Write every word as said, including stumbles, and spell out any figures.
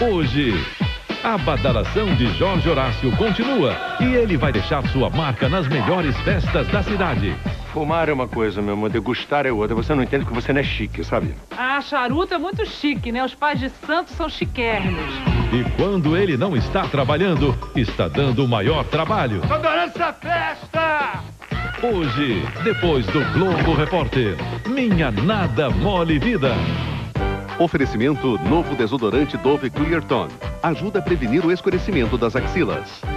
Hoje, a badalação de Jorge Horácio continua e ele vai deixar sua marca nas melhores festas da cidade. Fumar é uma coisa, meu amor, degustar é outra. Você não entende que você não é chique, sabe? Ah, charuto é muito chique, né? Os pais de santo são chiquérrimos. E quando ele não está trabalhando, está dando o maior trabalho. Tô adorando essa festa! Hoje, depois do Globo Repórter, Minha Nada Mole Vida. Oferecimento novo desodorante Dove Clear Tone. Ajuda a prevenir o escurecimento das axilas.